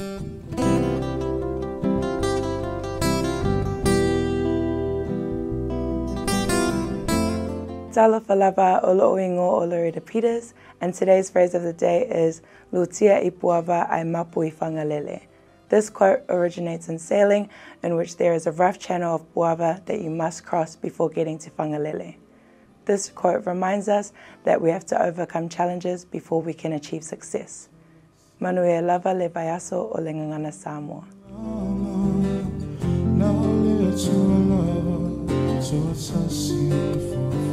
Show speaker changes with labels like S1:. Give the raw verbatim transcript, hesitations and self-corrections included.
S1: Tala falava olo oingo olorida Peters, and today's phrase of the day is Lutia I Puava ai mapu I Fagalele. This quote originates in sailing, in which there is a rough channel of Puava that you must cross before getting to Fagalele. This quote reminds us that we have to overcome challenges before we can achieve success. Manu e lava le vaiaso o le ngangana Samoa. Now